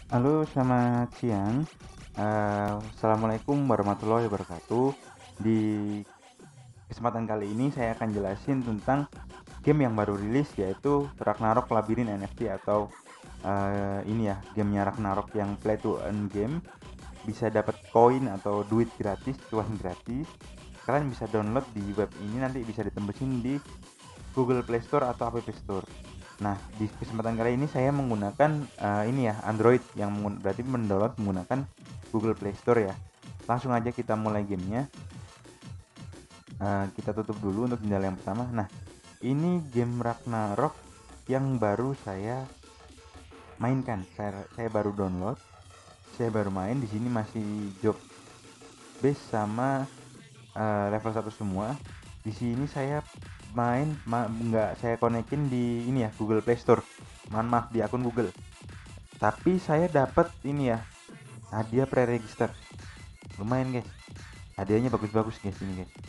Halo, selamat siang. Assalamualaikum warahmatullahi wabarakatuh. Di kesempatan kali ini saya akan jelasin tentang game yang baru rilis, yaitu Ragnarok Labyrinth NFT atau ini ya, gamenya Ragnarok yang play to earn game. Bisa dapat koin atau duit gratis, cuan gratis. Kalian bisa download di web ini, nanti bisa ditembusin di Google Play Store atau App Store. Nah, di kesempatan kali ini saya menggunakan ini ya, Android yang berarti mendownload menggunakan Google Play Store ya. Langsung aja kita mulai gamenya. Kita tutup dulu untuk jendela yang pertama. Nah, ini game Ragnarok yang baru saya mainkan. Saya baru download, saya baru main. Di sini masih job base sama level 1 semua. Di sini saya main nggak saya konekin di ini ya, Google Play Store. Mohon maaf, di akun Google. Tapi saya dapat ini ya, hadiah pre-register. Lumayan guys. Hadiahnya bagus-bagus guys ini guys.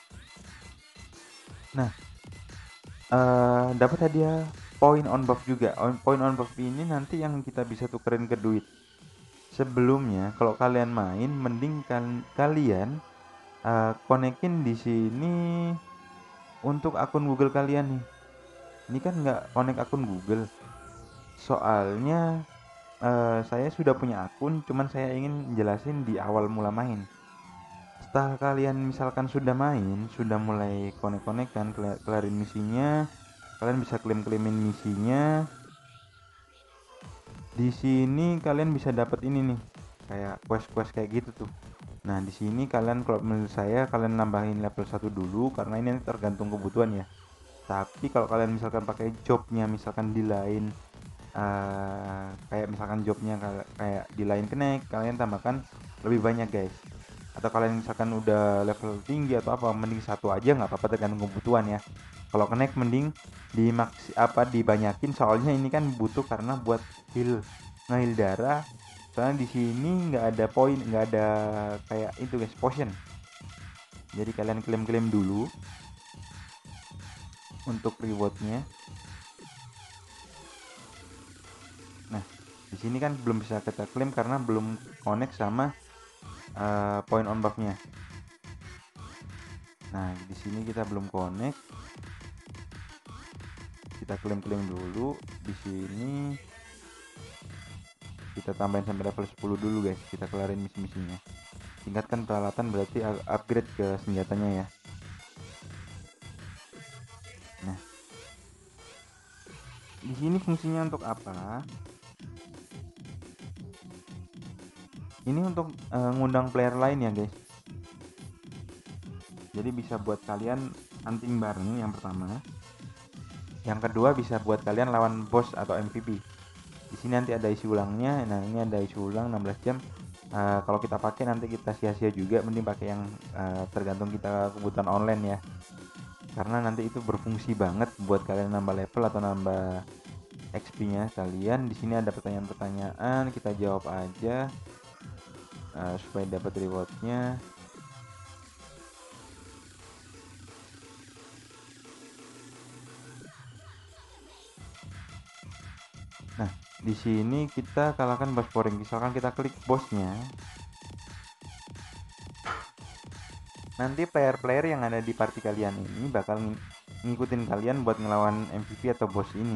Nah, dapat hadiah point on buff juga. Point on buff ini nanti yang kita bisa tukerin ke duit. Sebelumnya kalau kalian main, mending kalian konekin di sini untuk akun Google kalian nih. Ini kan nggak connect akun Google. Soalnya saya sudah punya akun, cuman saya ingin jelasin di awal mula main. Setelah kalian misalkan sudah main, sudah mulai connect kan, kelarin misinya, kalian bisa klaim-klaimin misinya. Di sini kalian bisa dapat ini nih, kayak quest-quest kayak gitu tuh. Nah, di sini kalian, kalau menurut saya kalian nambahin level 1 dulu karena ini tergantung kebutuhan ya. Tapi kalau kalian misalkan pakai jobnya, misalkan di lain kayak misalkan jobnya kayak di lain connect, kalian tambahkan lebih banyak guys. Atau kalian misalkan udah level tinggi atau apa, mending satu aja nggak apa-apa, tergantung kebutuhan ya. Kalau connect mending dibanyakin, soalnya ini kan butuh karena buat heal, ngeheal darah. Soalnya di sini nggak ada poin, nggak ada kayak itu guys, potion. Jadi kalian klaim-klaim dulu untuk rewardnya. Nah, di sini kan belum bisa kita klaim karena belum connect sama point on buff-nya. Nah, di sini kita belum connect. Kita klaim-klaim dulu. Di sini kita tambahin sampai level 10 dulu guys. Kita kelarin misi-misinya. Tingkatkan peralatan berarti upgrade ke senjatanya ya. Nah, di sini fungsinya untuk apa? Ini untuk ngundang player lain ya guys. Jadi bisa buat kalian hunting bareng yang pertama. Yang kedua bisa buat kalian lawan boss atau MVP. Di sini nanti ada isi ulangnya. Nah, ini ada isi ulang 16 jam. Kalau kita pakai nanti kita sia-sia juga, mending pakai yang tergantung kita kebutuhan online ya. Karena nanti itu berfungsi banget buat kalian nambah level atau nambah XP-nya kalian. Di sini ada pertanyaan-pertanyaan, kita jawab aja supaya dapat rewardnya. Nah, di sini kita kalahkan boss scoring. Misalkan kita klik bosnya, nanti player-player yang ada di party kalian ini bakal ngikutin kalian buat ngelawan MVP atau bos ini.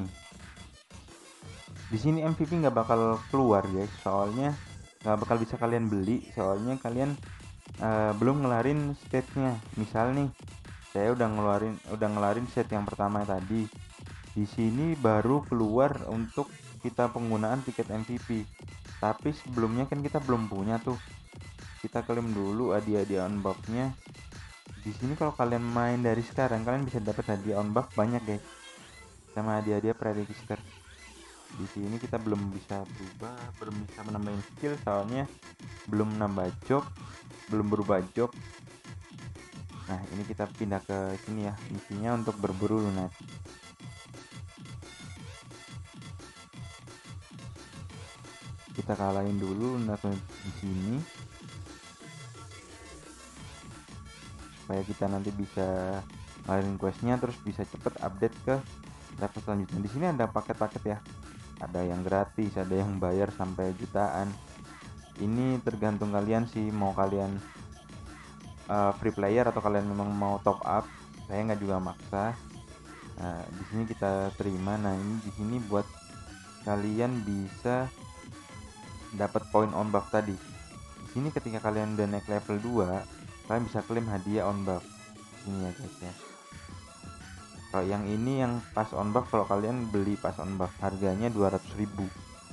Di sini MVP nggak bakal keluar guys, soalnya nggak bakal bisa kalian beli, soalnya kalian belum ngelarin stage-nya. Misal nih, saya udah ngelarin set yang pertama tadi. Di sini baru keluar untuk kita penggunaan tiket MVP. Tapi sebelumnya kan kita belum punya tuh. Kita klaim dulu hadiah on buff-nya. Di sini kalau kalian main dari sekarang, kalian bisa dapat hadiah on buff banyak guys. Sama hadiah-hadiah pre-register. Di sini kita belum bisa berubah, belum bisa menambahin skill soalnya belum nambah job, belum berubah job. Nah, ini kita pindah ke sini ya, misinya untuk berburu lunas. Kita kalahin dulu lunas di sini supaya kita nanti bisa ngalahin questnya, terus bisa cepet update ke level selanjutnya. Di sini ada paket-paket ya. ada yang gratis, ada yang bayar sampai jutaan. Ini tergantung kalian sih, mau kalian free player atau kalian memang mau top up. Saya nggak juga maksa. Nah, di sini kita terima. Nah, ini di sini buat kalian bisa dapat poin on buff tadi. Di sini ketika kalian udah naik level 2, kalian bisa klaim hadiah on buff. Ini ya guys ya. Kalau yang ini yang pas on buff, kalau kalian beli pas on buff harganya 200.000.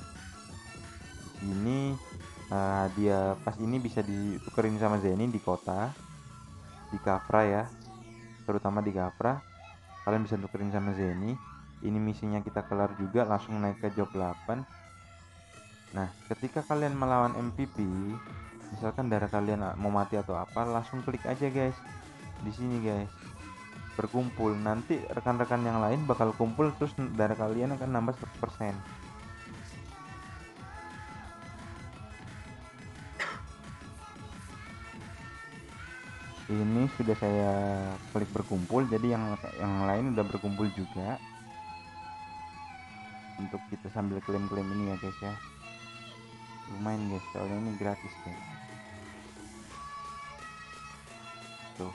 Ini hadiah pas ini bisa ditukerin sama Zeni di kota, di Kafra ya, terutama di Kafra kalian bisa tukerin sama Zeni. Ini misinya kita kelar juga, langsung naik ke job 8. Nah, ketika kalian melawan MVP, misalkan darah kalian mau mati atau apa, langsung klik aja guys di sini guys, berkumpul. Nanti rekan-rekan yang lain bakal kumpul, terus darah kalian akan nambah 100%. Ini sudah saya klik berkumpul, jadi yang lain udah berkumpul juga. Untuk kita sambil klaim-klaim ini ya guys ya, lumayan guys, soalnya ini gratis guys. Tuh,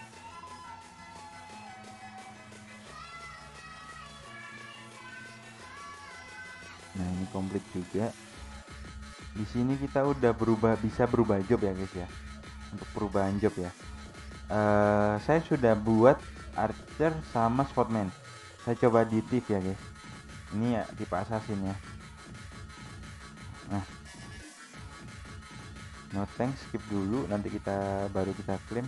nah ini komplit juga. Di sini kita udah bisa berubah job ya guys ya. Untuk perubahan job ya, saya sudah buat archer sama spotman. Saya coba di thief ya guys, ini ya tipe assassin ya. Nah, no thanks, skip dulu, nanti kita baru kita klaim.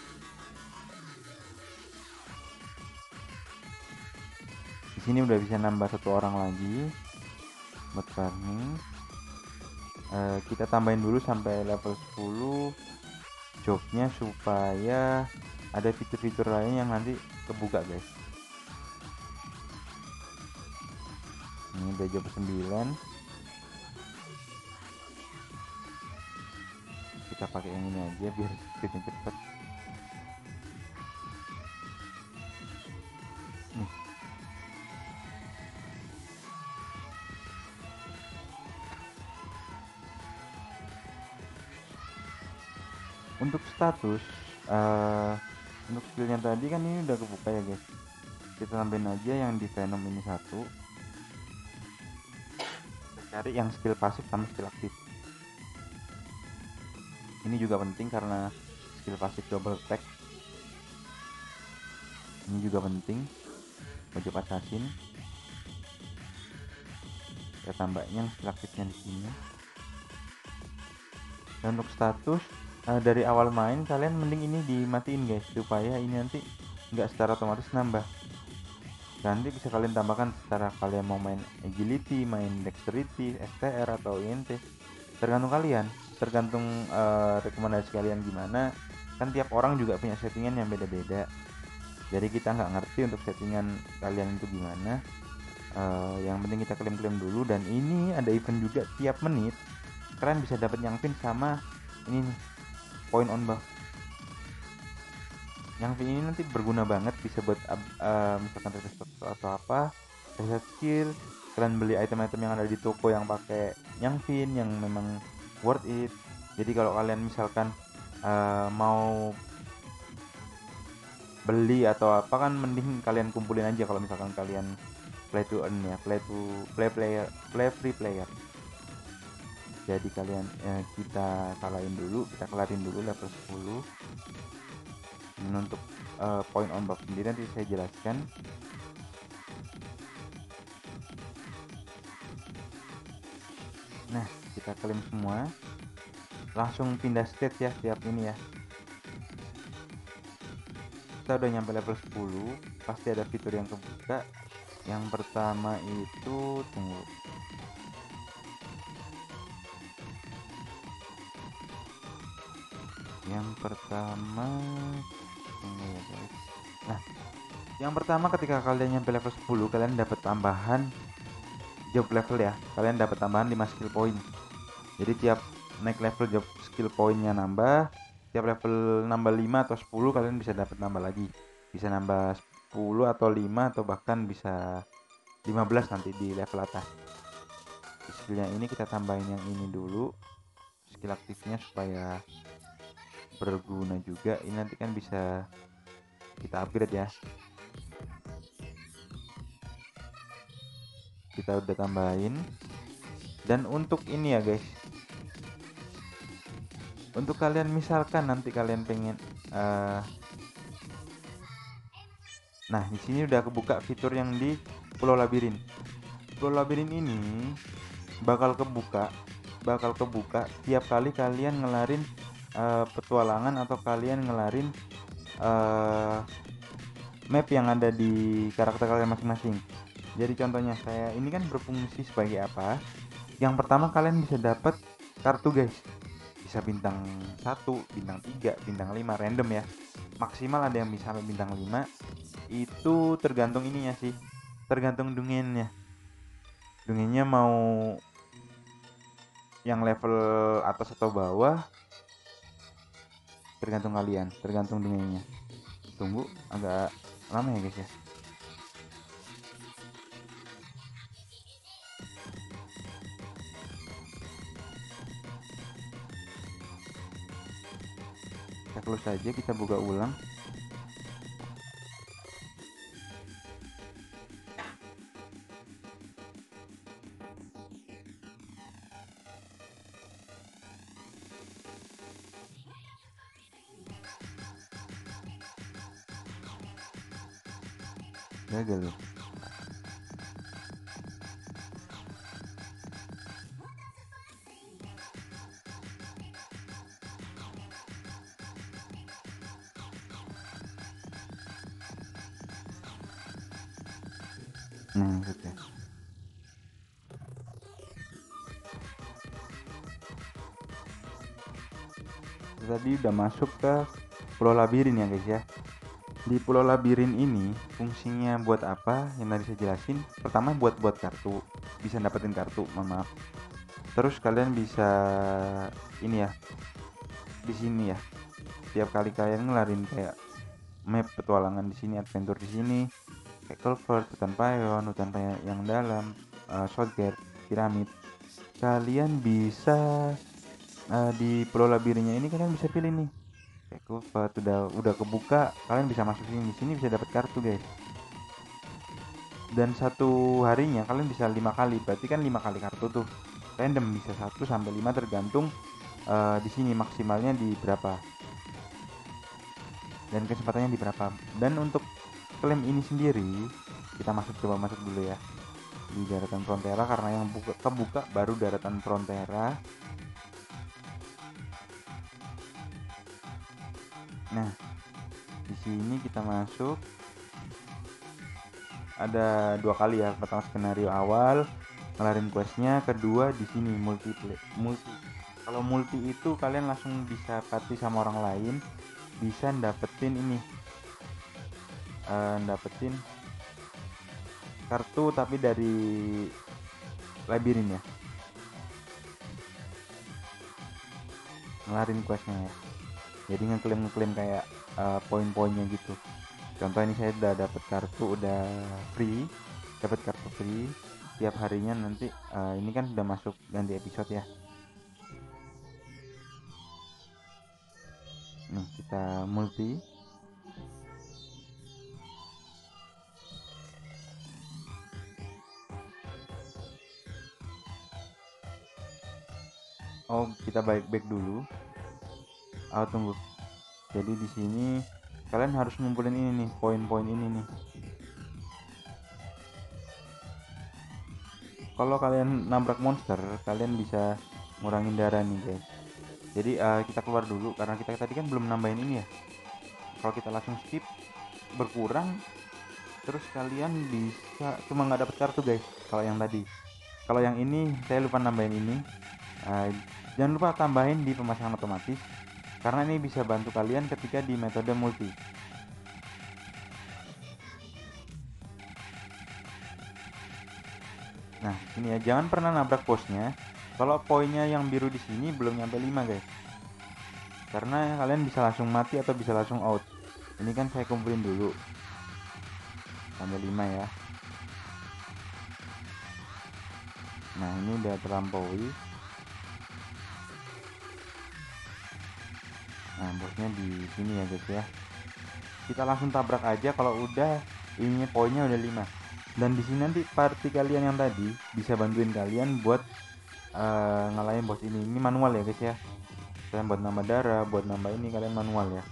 Di sini udah bisa nambah 1 orang lagi buat farming. Kita tambahin dulu sampai level 10 jobnya supaya ada fitur-fitur lain yang nanti kebuka guys. Ini udah job 9, kita pakai yang ini aja biar speednya cepet. Nih, untuk status untuk skillnya tadi kan ini udah kebuka ya guys, kita tambahin aja yang di Venom ini satu. Kita cari yang skill pasif sama skill aktif. Ini juga penting karena skill pasif double attack, ini juga penting. Wajib assassin, kita tambahnya skill aktifnya di sini. Dan untuk status dari awal main kalian mending ini dimatiin guys, supaya ini nanti nggak secara otomatis nambah. Nanti bisa kalian tambahkan secara kalian mau main agility, main dexterity, STR atau INT, tergantung kalian, tergantung rekomendasi kalian gimana. Kan tiap orang juga punya settingan yang beda-beda, jadi kita nggak ngerti untuk settingan kalian itu gimana. Yang penting kita klaim-klaim dulu. Dan ini ada event juga tiap menit kalian bisa dapat yang pin sama ini nih, point on buff. Yang pin ini nanti berguna banget, bisa buat misalkan reset atau apa, reset skill. Kalian beli item-item yang ada di toko yang pakai yang pin yang memang worth it. Jadi kalau kalian misalkan mau beli atau apa, kan mending kalian kumpulin aja kalau misalkan kalian play to earn ya, play free player. Jadi kalian kita kelarin dulu level 10. Dan untuk point on buff sendiri nanti saya jelaskan. Nah, kita klaim semua, langsung pindah stage ya tiap ini ya. Kita udah nyampe level 10, pasti ada fitur yang kebuka. Yang pertama itu, tunggu, yang pertama tunggu ya guys. Nah, yang pertama ketika kalian nyampe level 10 kalian dapat tambahan job level ya, kalian dapat tambahan 5 skill point. Jadi tiap naik level job skill pointnya nambah, tiap level nambah 5 atau 10 kalian bisa dapat nambah lagi, bisa nambah 10 atau 5 atau bahkan bisa 15 nanti di level atas. skillnya ini kita tambahin yang ini dulu, skill aktifnya, supaya berguna juga. Ini nanti kan bisa kita upgrade ya. Kita udah tambahin. Dan untuk ini ya guys, untuk kalian misalkan nanti kalian pengen nah di sini udah kebuka fitur yang di Pulau Labirin. Pulau Labirin ini bakal kebuka tiap kali kalian ngelarin petualangan atau kalian ngelarin map yang ada di karakter kalian masing-masing. Jadi contohnya saya ini kan berfungsi sebagai apa? Yang pertama, kalian bisa dapat kartu guys, bisa bintang 1, bintang 3, bintang 5, random ya. Maksimal ada yang bisa sampai bintang 5. Itu tergantung ininya sih, tergantung dungennya mau yang level atas atau bawah, tergantung kalian, tergantung dungennya. Tunggu agak lama ya guys ya. Kita close saja, kita buka ulang. Gagal loh. Nah maksudnya tadi udah masuk ke Pulau Labirin ya guys ya. Di Pulau Labirin ini fungsinya buat apa yang tadi saya jelasin. Pertama buat kartu, bisa dapetin kartu, maaf. Terus kalian bisa ini ya, di sini ya, tiap kali kalian ngelarin kayak map petualangan di sini, adventure di sini, kayak culvert, hutan payon yang dalam, shotgate, piramid, kalian bisa di Pulau Labirinnya ini kalian bisa pilih nih kayak culvert udah kebuka, kalian bisa masuk sini, di sini bisa dapat kartu guys. Dan satu harinya kalian bisa 5 kali, berarti kan 5 kali kartu tuh random, bisa 1 sampai 5 tergantung di sini maksimalnya di berapa dan kecepatannya di berapa. Dan untuk klaim ini sendiri kita coba masuk dulu ya di daratan Frontera, karena yang kebuka baru daratan Frontera. Nah di sini kita masuk, ada 2 kali ya. Pertama skenario awal ngelarin questnya, kedua di sini multi. Kalau multi itu kalian langsung bisa party sama orang lain, bisa dapetin ini dapetin kartu tapi dari labirin ya, ngelarin questnya ya. Jadi ngeklaim kayak poin-poinnya gitu. Contoh ini saya udah dapet kartu, udah free, dapat kartu free tiap harinya nanti. Ini kan sudah masuk ganti episode ya. Nih kita multi. Oh kita back dulu. Tunggu. Jadi di sini kalian harus ngumpulin ini nih, poin-poin ini nih. Kalau kalian nabrak monster, kalian bisa ngurangin darah nih guys. Jadi kita keluar dulu karena kita tadi kan belum nambahin ini ya. Kalau kita langsung skip berkurang, terus kalian bisa cuma nggak dapet kartu guys. Kalau yang tadi, kalau yang ini saya lupa nambahin ini. Jangan lupa tambahin di pemasangan otomatis, karena ini bisa bantu kalian ketika di metode multi. Nah ini ya, jangan pernah nabrak bosnya kalau poinnya yang biru di sini belum nyampe 5 guys, karena kalian bisa langsung mati atau bisa langsung out. Ini kan saya kumpulin dulu sampai 5 ya. Nah ini udah terlampaui. Nah bosnya di sini ya guys ya. Kita langsung tabrak aja kalau udah ininya poinnya udah 5. Dan di sini nanti party kalian yang tadi bisa bantuin kalian buat ngalahin bos ini. Ini manual ya guys ya. Kalian buat nambah darah, buat nambah ini kalian manual ya.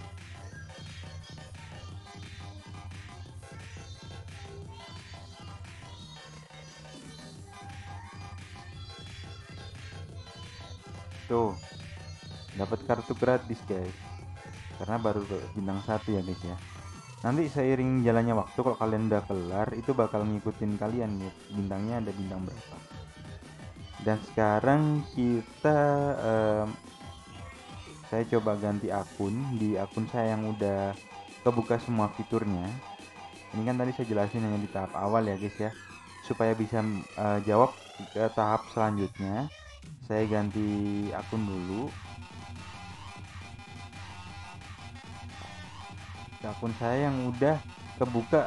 Tuh, dapat kartu gratis guys. Karena baru bintang 1 ya guys ya. Nanti seiring jalannya waktu kalau kalian udah kelar itu bakal ngikutin kalian nih bintangnya ada bintang berapa. Dan sekarang kita saya coba ganti akun. Di akun saya yang udah kebuka semua fiturnya. Ini kan tadi saya jelasin hanya di tahap awal ya guys ya. Supaya bisa jawab ke tahap selanjutnya, saya ganti akun dulu. Akun saya yang udah kebuka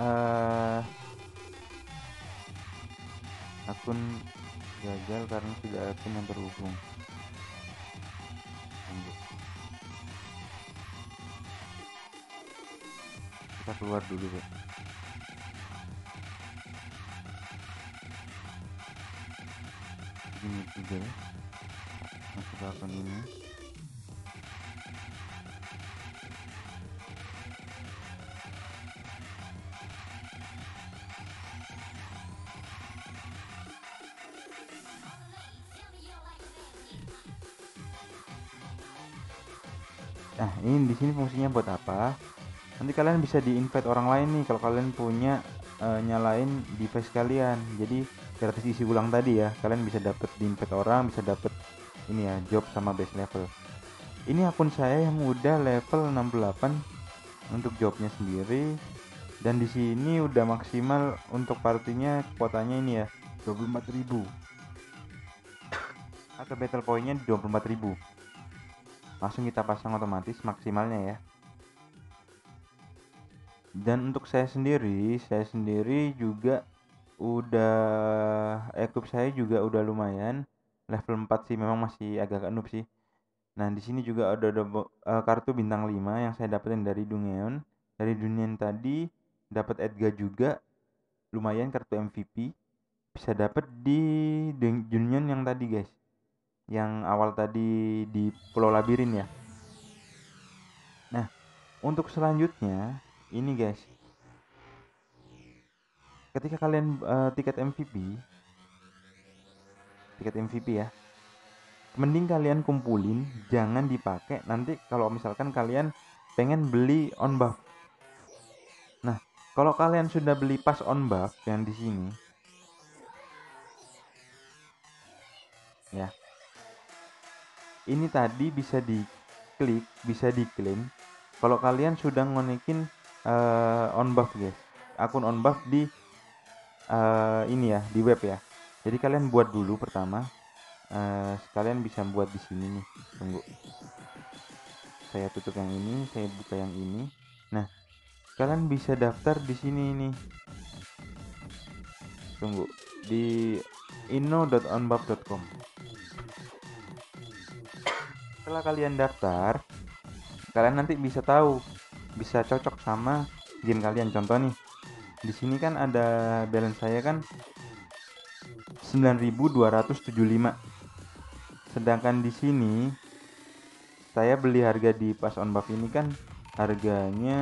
akun gagal karena tidak akun yang terhubung. Kita keluar dulu ya. Ini juga ya. Masuk ke akun ini. Nah, ini di sini fungsinya buat apa? Nanti kalian bisa di-invite orang lain nih kalau kalian punya nyalain device kalian. Jadi gratis isi ulang tadi ya. Kalian bisa dapet di-invite orang, bisa dapet ini ya, job sama base level. Ini akun saya yang udah level 68 untuk jobnya sendiri. Dan di sini udah maksimal untuk partinya kuotanya ini ya, 24.000. Atau battle pointnya 24.000. Langsung kita pasang otomatis maksimalnya ya. Dan untuk saya sendiri juga udah equip saya juga udah lumayan level 4 sih, memang masih agak noob sih. Nah di sini juga ada kartu bintang 5 yang saya dapetin dari Dungeon. Dari Dungeon tadi dapat Edgar juga, lumayan kartu MVP. Bisa dapat di Dungeon yang tadi guys, yang awal tadi di Pulau Labirin ya. Nah untuk selanjutnya ini guys, ketika kalian tiket MVP ya, mending kalian kumpulin, jangan dipakai nanti kalau misalkan kalian pengen beli on buff. Nah kalau kalian sudah beli pas on buff yang di sini ya, ini tadi bisa diklik, bisa diklaim kalau kalian sudah ngonekin on buff guys, akun on buff di ini ya, di web ya. Jadi kalian buat dulu pertama, sekalian bisa buat di sini nih. Tunggu, saya tutup yang ini, saya buka yang ini. Nah kalian bisa daftar di sini nih. Tunggu, di inno.onbuff.com. Setelah kalian daftar, kalian nanti bisa tahu, bisa cocok sama game kalian. Contoh nih, di sini kan ada balance saya kan 9.275. Sedangkan di sini saya beli harga di pas on buff ini kan harganya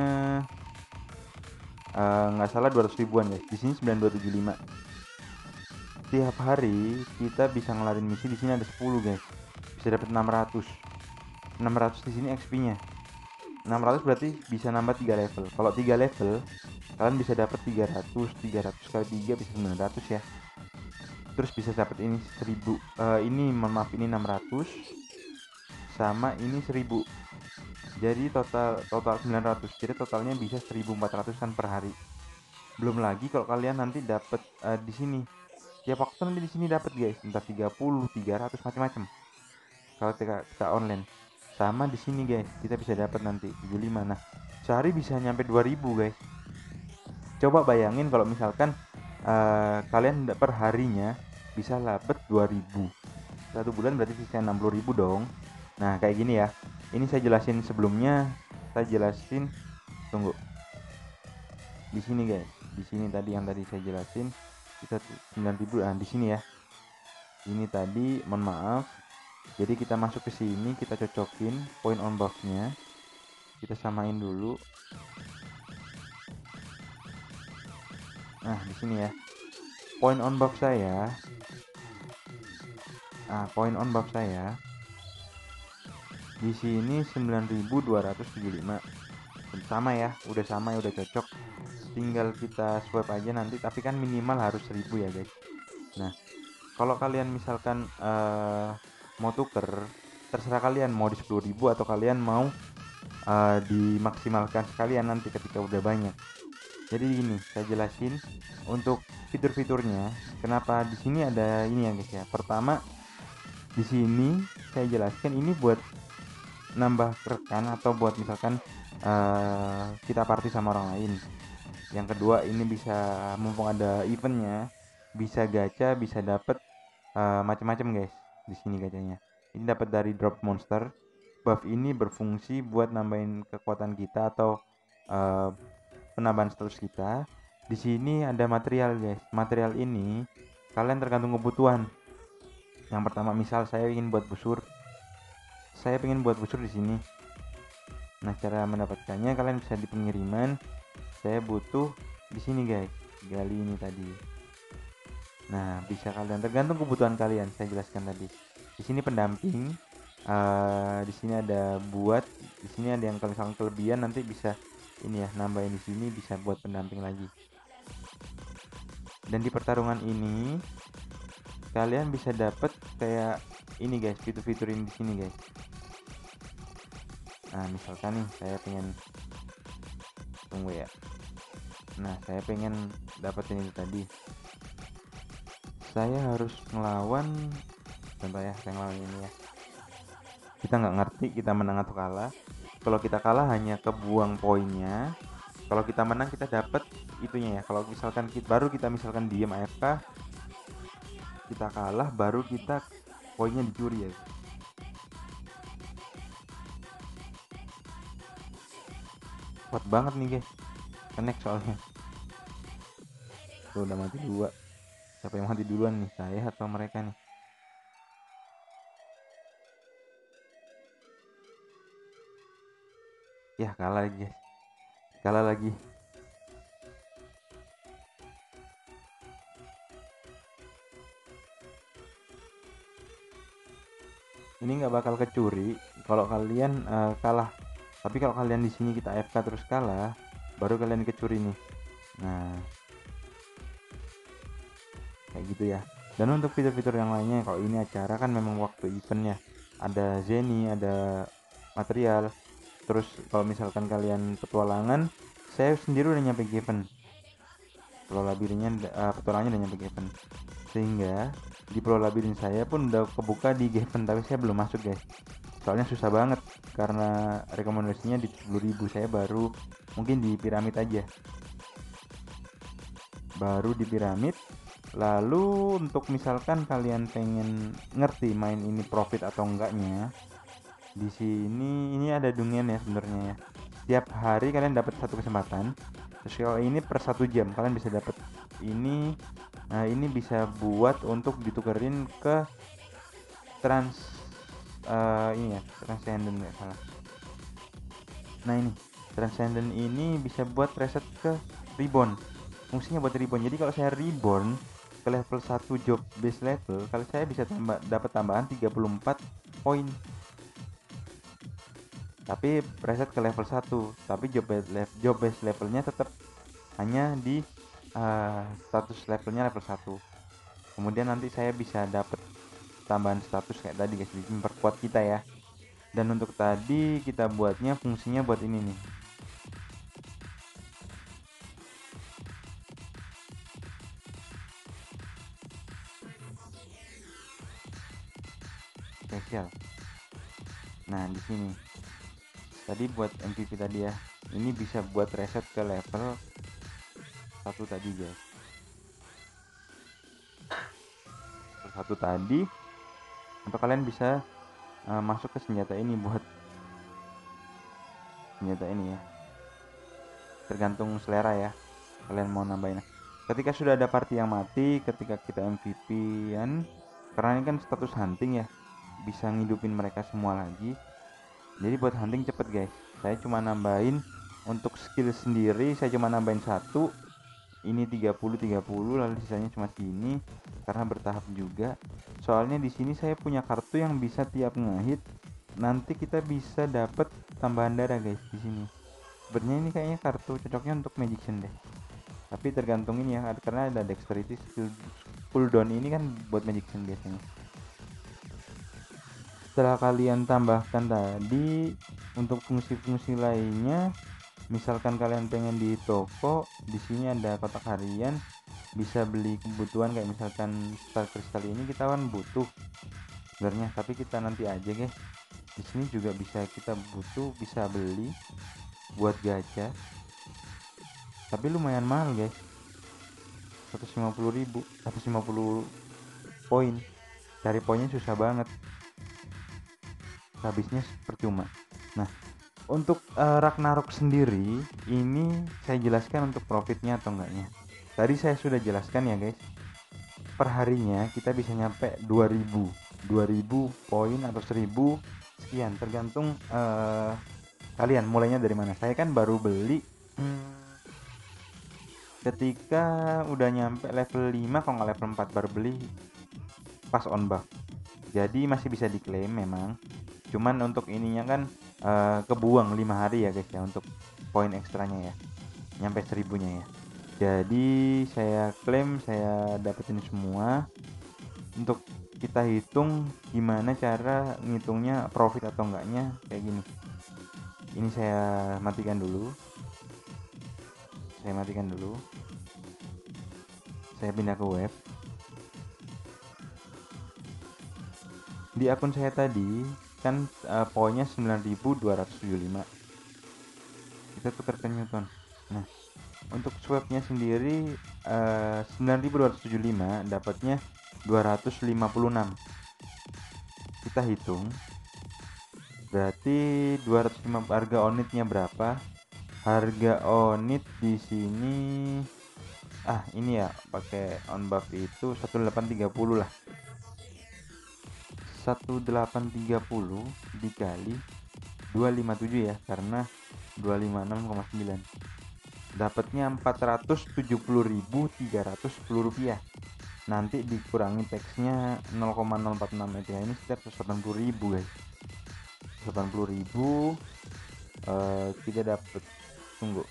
nggak salah 200 ribuan guys. Di sini 9275. Tiap hari kita bisa ngelarin misi. Di sini ada 10 guys, bisa dapat 600 di sini XP-nya. 600 berarti bisa nambah 3 level. Kalau 3 level kalian bisa dapat 300 kali 3 bisa 900 ya. Terus bisa dapat ini 1000, ini maaf ini 600 sama ini 1000. Jadi total 900. Jadi totalnya bisa 1400-an per hari. Belum lagi kalau kalian nanti dapat di sini. Tiap waktu nanti di sini dapat guys, entah 30, 300 macam-macam. Kalau kita online. Sama di sini guys, kita bisa dapat nanti 75. Nah, sehari bisa nyampe 2000 guys. Coba bayangin kalau misalkan kalian per harinya bisa dapat 2000. 1 bulan berarti sisa 60.000 dong. Nah kayak gini ya, ini saya jelasin sebelumnya, saya jelasin, tunggu, di sini guys, di sini tadi yang tadi saya jelasin kita 9.000. Nah di sini ya, ini tadi mohon maaf, jadi kita masuk ke sini, kita cocokin point on box-nya, kita samain dulu. Nah di sini ya, point on box saya, point on box saya di sini 9.275. Sama ya, udah sama ya, udah cocok, tinggal kita swipe aja nanti, tapi kan minimal harus 1000 ya guys. Nah kalau kalian misalkan mau tuker, terserah kalian mau di 10.000 atau kalian mau dimaksimalkan sekalian nanti ketika udah banyak. Jadi gini, saya jelasin untuk fitur-fiturnya. Kenapa di sini ada ini ya guys ya. Pertama, di sini saya jelaskan ini buat nambah rekan atau buat misalkan kita party sama orang lain. Yang kedua, ini bisa mumpung ada eventnya, bisa gacha, bisa dapet macam-macam guys. Di sini gacanya ini dapat dari drop monster. Buff ini berfungsi buat nambahin kekuatan kita atau penambahan status kita. Di sini ada material guys. Material ini kalian tergantung kebutuhan. Yang pertama, misal saya ingin buat busur, saya pengen buat busur di sini. Nah cara mendapatkannya kalian bisa di pengiriman. Saya butuh di sini guys, gali ini tadi. Nah bisa kalian tergantung kebutuhan kalian, saya jelaskan tadi. Di sini pendamping, di sini ada buat, di sini ada yang kalau misalkan kelebihan nanti bisa ini ya, nambahin di sini bisa buat pendamping lagi. Dan di pertarungan ini kalian bisa dapat kayak ini guys, fitur-fitur ini di sini guys. Nah misalkan nih saya pengen, tunggu ya, nah saya pengen dapetin ini tadi, saya harus ngelawan, contoh ya, saya ngelawan ini ya, kita nggak ngerti kita menang atau kalah. Kalau kita kalah hanya kebuang poinnya, kalau kita menang kita dapat itunya ya. Kalau misalkan baru kita misalkan diem AFK, kita kalah baru kita poinnya dicuri ya. Kuat banget nih guys, connect soalnya. Tuh udah mati 2. Siapa yang mati duluan nih, saya atau mereka nih? Ya kalah lagi guys, kalah lagi. Ini nggak bakal kecuri kalau kalian kalah. Tapi kalau kalian di sini kita AFK terus kalah, baru kalian kecuri nih. Nah kayak gitu ya. Dan untuk fitur-fitur yang lainnya, kalau ini acara kan memang waktu eventnya, ada Zeni, ada material. Terus kalau misalkan kalian petualangan, saya sendiri udah nyampe event, pulau labirinnya petualangannya udah nyampe event, sehingga di pulau labirin saya pun udah kebuka di event, tapi saya belum masuk guys, soalnya susah banget karena rekomendasinya di 10.000. Saya baru mungkin di piramid aja, baru di piramid. Lalu untuk misalkan kalian pengen ngerti main ini profit atau enggaknya, di sini ini ada dunian ya sebenarnya ya. Tiap hari kalian dapat satu kesempatan. Terus kalau ini per 1 jam kalian bisa dapat ini. Nah ini bisa buat untuk ditukerin ke ini ya, transcendent nggak salah. Nah ini transcendent ini bisa buat reset ke reborn. Fungsinya buat reborn. Jadi kalau saya reborn ke level 1 job base level, kalau saya bisa dapat tambahan 34 poin. Tapi preset ke level 1, tapi job base levelnya tetap hanya di status levelnya level 1. Kemudian nanti saya bisa dapat tambahan status kayak tadi guys, memperkuat kita ya. Dan untuk tadi kita buatnya fungsinya buat ini nih. Spesial. Nah, di sini. Tadi buat MVP tadi ya. Ini bisa buat reset ke level 1 tadi guys. satu tadi, atau kalian bisa masuk ke senjata ini buat senjata ini ya, tergantung selera ya kalian mau nambahin. Ketika sudah ada party yang mati, ketika kita MVP-an, karena ini kan status hunting ya, bisa ngidupin mereka semua lagi. Jadi buat hunting cepet guys. Saya cuma nambahin untuk skill sendiri, saya cuma nambahin satu. Ini 30 lalu sisanya cuma segini karena bertahap juga. Soalnya di sini saya punya kartu yang bisa tiap ngehit nanti kita bisa dapat tambahan darah guys di sini. Sebenarnya ini kayaknya kartu cocoknya untuk magician deh. Tapi tergantung ini ya, karena ada dexterity cooldown ini kan buat magician biasanya. Setelah kalian tambahkan tadi, untuk fungsi-fungsi lainnya, misalkan kalian pengen di toko, di sini ada kotak harian, bisa beli kebutuhan kayak misalkan star kristal ini kita kan butuh sebenarnya, tapi kita nanti aja guys. Di sini juga bisa kita butuh, bisa beli buat gacha. Tapi lumayan mahal guys, 150.000, 150 poin. Cari poinnya susah banget, habisnya percuma. Nah, untuk Ragnarok sendiri ini saya jelaskan untuk profitnya atau enggaknya. Tadi saya sudah jelaskan ya guys, perharinya kita bisa nyampe 2000 poin atau 1000 sekian, tergantung kalian mulainya dari mana. Saya kan baru beli ketika udah nyampe level 5 kalau nggak level 4, baru beli pas on buff, jadi masih bisa diklaim memang. Cuman untuk ininya kan kebuang 5 hari ya guys ya, untuk poin ekstranya ya, nyampe 1000-nya ya. Jadi saya klaim saya dapetin semua. Untuk kita hitung gimana cara ngitungnya profit atau enggaknya kayak gini. Ini saya matikan dulu. Saya pindah ke web. Di akun saya tadi kan poinnya 9275. Kita tukar ke Newton. Nah, untuk swapnya sendiri 9275 dapatnya 256. Kita hitung berarti 250. Harga onitnya berapa? Harga onit di sini ini ya, pakai on buff itu 1830 lah. 1830 dikali 257 ya, karena 256,9, dapatnya 470.310 rupiah. Nanti dikurangi teksnya 0,046 ETH, ini sekitar 180.000 guys. 180.000 kita dapat, tunggu.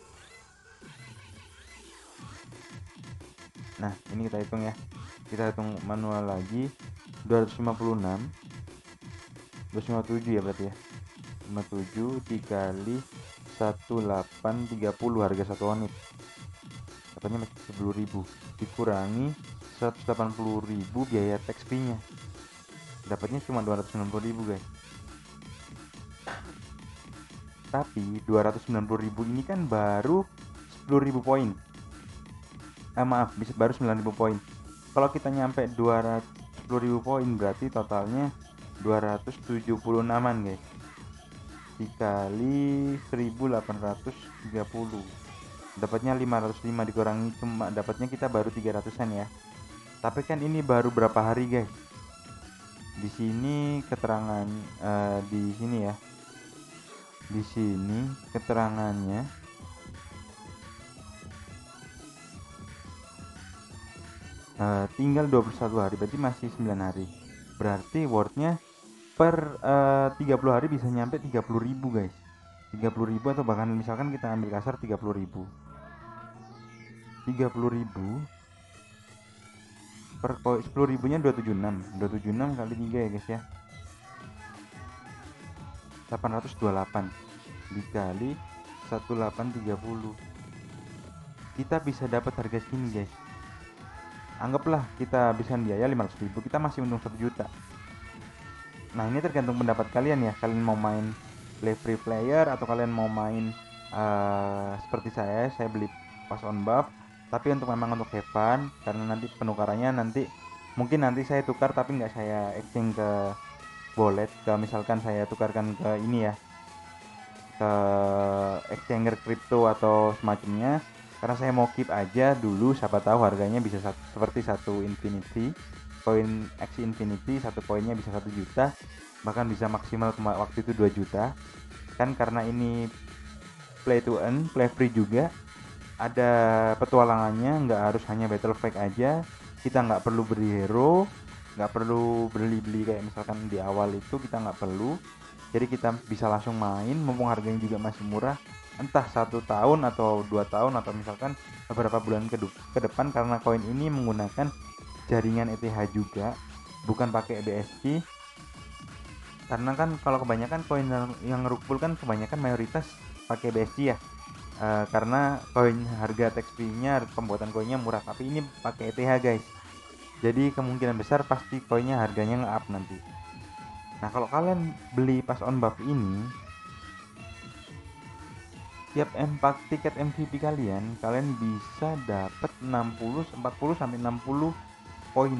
Nah, ini kita hitung ya. Kita hitung manual lagi. 256 257 ya berarti ya. 57 dikali 1830 harga satu unit. Katanya masih 10.000 dikurangi 180.000 biaya tax fee-nya. Dapatnya cuma 290.000 guys. Tapi 290.000 ini kan baru 10.000 poin. Baru 9.000 poin. Kalau kita nyampe 210.000 poin berarti totalnya 276an guys. Dikali 1830 dapatnya 505, dikurangi cuma dapatnya kita baru 300-an ya. Tapi kan ini baru berapa hari guys. Di sini keterangan di sini ya. Di sini keterangannya tinggal 21 hari, berarti masih 9 hari. Berarti worthnya per 30 hari bisa nyampe 30.000 guys. 30.000 atau bahkan misalkan kita ambil kasar 30.000 per 10.000 nya 276 kali 3 ya guys ya, 828 dikali 1830, kita bisa dapat harga segini guys. Anggaplah kita habisan biaya 500.000, kita masih untung 1 juta. Nah, ini tergantung pendapat kalian ya. Kalian mau main free player atau kalian mau main seperti saya beli pas on buff. Tapi memang untuk have fun, karena nanti penukarannya nanti mungkin nanti saya tukar tapi nggak saya exchange ke wallet, ke misalkan saya tukarkan ke ini ya, ke exchanger kripto atau semacamnya, karena saya mau keep aja dulu, siapa tahu harganya bisa seperti satu infinity, koin X infinity, satu koinnya bisa 1 juta, bahkan bisa maksimal waktu itu 2 juta kan. Karena ini play to earn, play free juga, ada petualangannya, nggak harus hanya battle flag aja, kita nggak perlu beli hero, nggak perlu beli-beli kayak misalkan di awal itu, kita nggak perlu. Jadi kita bisa langsung main, mumpung harganya juga masih murah, entah 1 tahun atau 2 tahun atau misalkan beberapa bulan ke depan, karena koin ini menggunakan jaringan ETH juga, bukan pakai BSC. Karena kan kalau kebanyakan koin yang rug pull kan kebanyakan mayoritas pakai BSC ya. Karena koin harga tax free-nya, pembuatan koinnya murah, tapi ini pakai ETH guys, jadi kemungkinan besar pasti koinnya harganya nge-up nanti. Nah kalau kalian beli pas on buff ini, tiap 4 tiket MVP kalian bisa dapat 40 sampai 60 poin,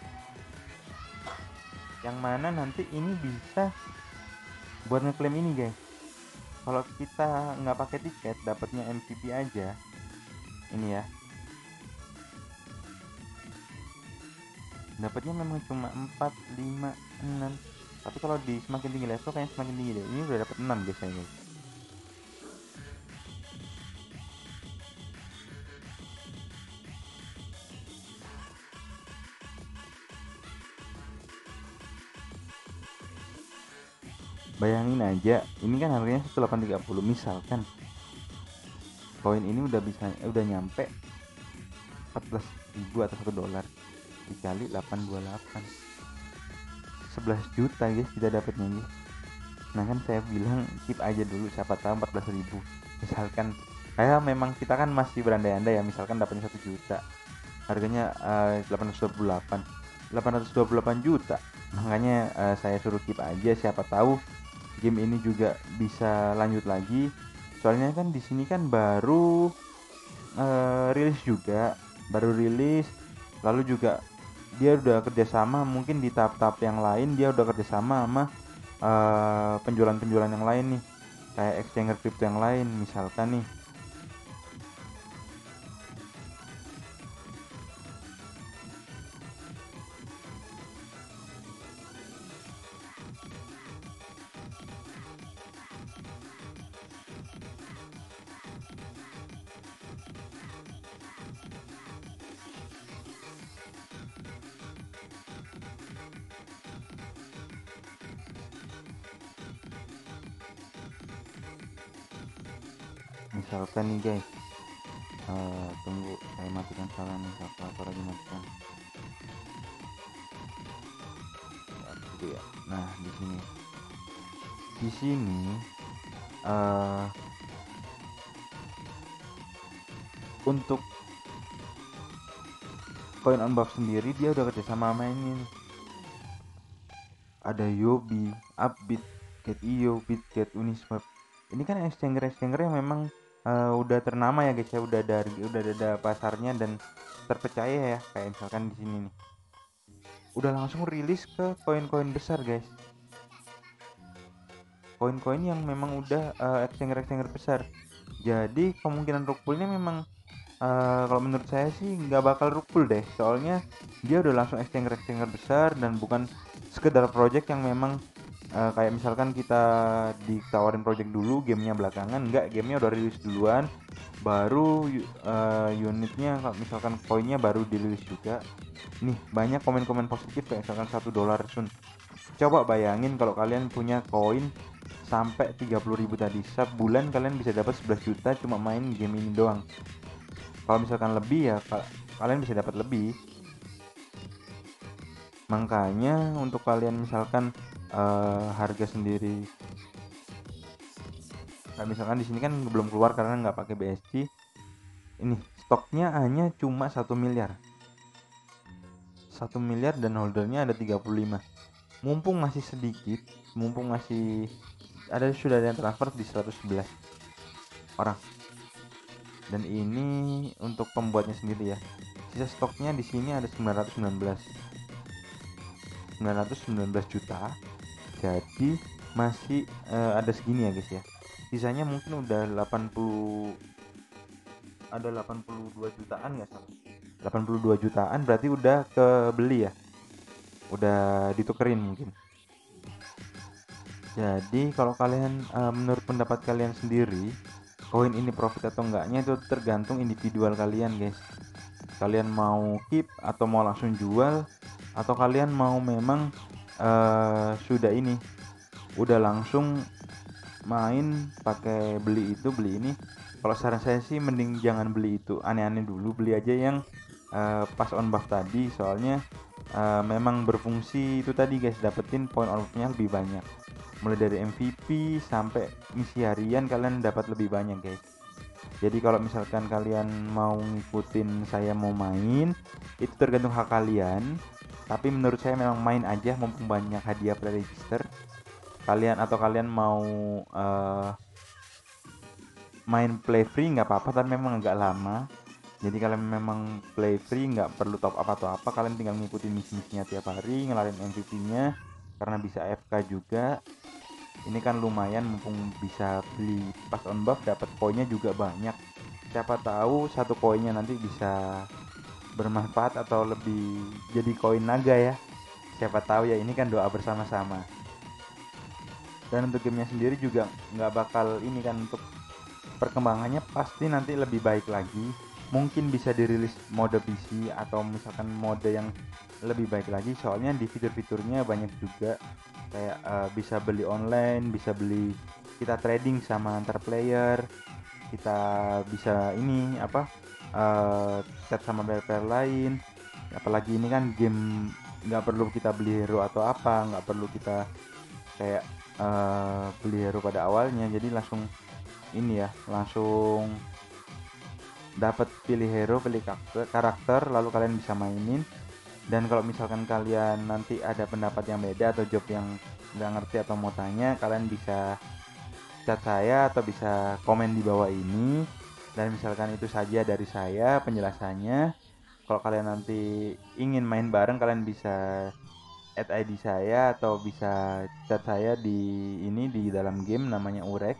yang mana nanti ini bisa buat ngeklaim ini guys. Kalau kita nggak pakai tiket, dapatnya MVP aja ini ya, dapatnya memang cuma 4, 5, 6, tapi kalau di semakin tinggi level kayaknya semakin tinggi deh. Ini udah dapat 6 guys saya guys. Bayangin aja, ini kan harganya 1830, misalkan koin ini udah nyampe 14.000 atau $1 dikali 828, 11 juta guys kita dapatnya guys. Nah kan saya bilang keep aja dulu, siapa tahu 14.000 misalkan. Kayak memang kita kan masih berandai-andai ya, misalkan dapatnya 1 juta, harganya 828 juta, makanya saya suruh keep aja, siapa tahu game ini juga bisa lanjut lagi. Soalnya kan di sini kan baru rilis juga, baru rilis, lalu juga dia udah kerjasama, mungkin di tahap-tahap yang lain dia udah kerjasama sama penjualan-penjualan yang lain nih, kayak exchanger crypto yang lain misalkan nih. Misalkan nih guys, tunggu saya matikan salah nih, kalkulator lagi matikan ya, gitu ya. Nah di sini uh, untuk coin on buff sendiri dia udah kerjasama mainin, ada Yobi, Upbit, Get.io, Bitget, Uniswap. Ini kan exchanger yang memang udah ternama ya guys ya, udah ada pasarnya dan terpercaya ya. Kayak misalkan di sini nih, udah langsung rilis ke koin-koin besar guys, koin-koin yang memang udah exchanger besar. Jadi kemungkinan rug pull-nya memang kalau menurut saya sih nggak bakal rug pull deh, soalnya dia udah langsung exchanger besar dan bukan sekedar project yang memang kayak misalkan kita ditawarin project dulu, gamenya belakangan. Enggak, gamenya udah rilis duluan, baru unitnya misalkan koinnya baru dirilis juga. Nih banyak komen-komen positif kayak misalkan $1 sun. Coba bayangin kalau kalian punya koin sampai 30.000 tadi, sebulan kalian bisa dapat 11 juta cuma main game ini doang. Kalau misalkan lebih ya kalian bisa dapat lebih. Makanya untuk kalian misalkan harga sendiri, nah misalkan di sini kan belum keluar karena nggak pakai BSC. Ini stoknya hanya cuma 1 miliar, 1 miliar dan holdernya ada 35. Mumpung masih sedikit, mumpung masih sudah ada yang transfer di 111 orang. Dan ini untuk pembuatnya sendiri ya. Sisa stoknya di sini ada 919. 919 juta. Jadi masih ada segini ya guys ya. Sisanya mungkin udah 82 jutaan nggak salah. 82 jutaan berarti udah kebeli ya. Udah ditukerin mungkin. Jadi kalau kalian menurut pendapat kalian sendiri, koin ini profit atau enggaknya itu tergantung individual kalian guys. Kalian mau keep atau mau langsung jual, atau kalian mau memang sudah ini udah langsung main pakai beli itu beli ini. Kalau saran saya sih mending jangan beli itu aneh-aneh dulu, beli aja yang pas on buff tadi, soalnya memang berfungsi itu tadi guys, dapetin poin on buffnya lebih banyak. Mulai dari MVP sampai misi harian kalian dapat lebih banyak guys. Jadi kalau misalkan kalian mau ngikutin saya mau main, itu tergantung hak kalian. Tapi menurut saya memang main aja mumpung banyak hadiah pre-register. Kalian mau main play free nggak apa-apa, tapi memang agak lama. Jadi kalian memang play free nggak perlu top up atau apa, kalian tinggal ngikutin misi-misinya tiap hari, ngelarin MVP-nya karena bisa AFK juga. Ini kan lumayan, mumpung bisa beli pas on buff dapat poinnya juga banyak. Siapa tahu satu koinnya nanti bisa bermanfaat atau lebih jadi koin naga ya. Siapa tahu ya, ini kan doa bersama-sama. Dan untuk gamenya sendiri juga nggak bakal ini kan, untuk perkembangannya pasti nanti lebih baik lagi. Mungkin bisa dirilis mode PC atau misalkan mode yang lebih baik lagi, soalnya di fitur-fiturnya banyak juga. Kayak bisa beli online, bisa beli, kita trading sama antar player, kita bisa ini apa chat sama player lain. Apalagi ini kan game nggak perlu kita beli hero atau apa, nggak perlu kita kayak beli hero pada awalnya, jadi langsung ini ya, langsung dapat pilih hero, pilih karakter, lalu kalian bisa mainin. Dan kalau misalkan kalian nanti ada pendapat yang beda atau job yang nggak ngerti atau mau tanya, kalian bisa chat saya atau bisa komen di bawah ini. Dan misalkan itu saja dari saya penjelasannya. Kalau kalian nanti ingin main bareng, kalian bisa add ID saya atau bisa chat saya di ini, di dalam game namanya Urek.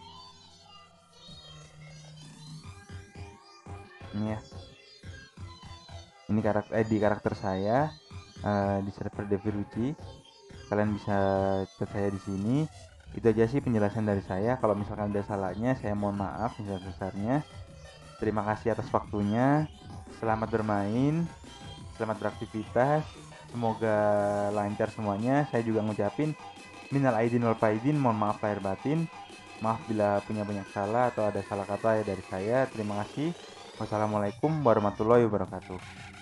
Ini ya, ini karakter saya di server Deviruci. Kalian bisa chat saya di sini. Itu aja sih penjelasan dari saya. Kalau misalkan ada salahnya, saya mohon maaf sebesar-besarnya. Terima kasih atas waktunya. Selamat bermain, selamat beraktivitas. Semoga lancar semuanya. Saya juga ngucapin minal aidin wal faizin, mohon maaf lahir batin. Maaf bila punya banyak salah atau ada salah kata ya dari saya. Terima kasih. Wassalamualaikum warahmatullahi wabarakatuh.